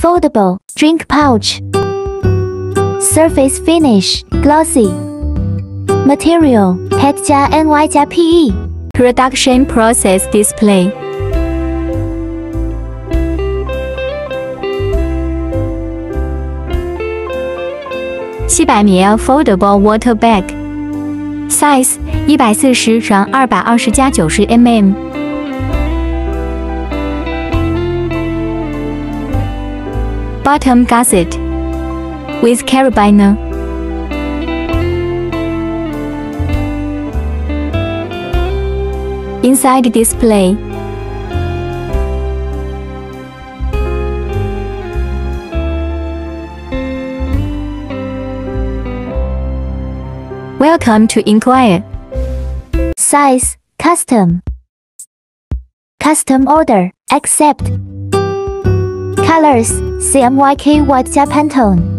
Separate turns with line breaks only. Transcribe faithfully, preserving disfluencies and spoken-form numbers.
Foldable drink pouch. Surface finish glossy. Material P E T 加 N Y 加 P E.
Production process display.七百 ml foldable water bag. Size 一百四十乘二百二十加九十 millimeters. Bottom gusset with carabiner. Inside display. Welcome to inquire.
Size custom. Custom order accept. Colors C M Y K white 加 Pantone.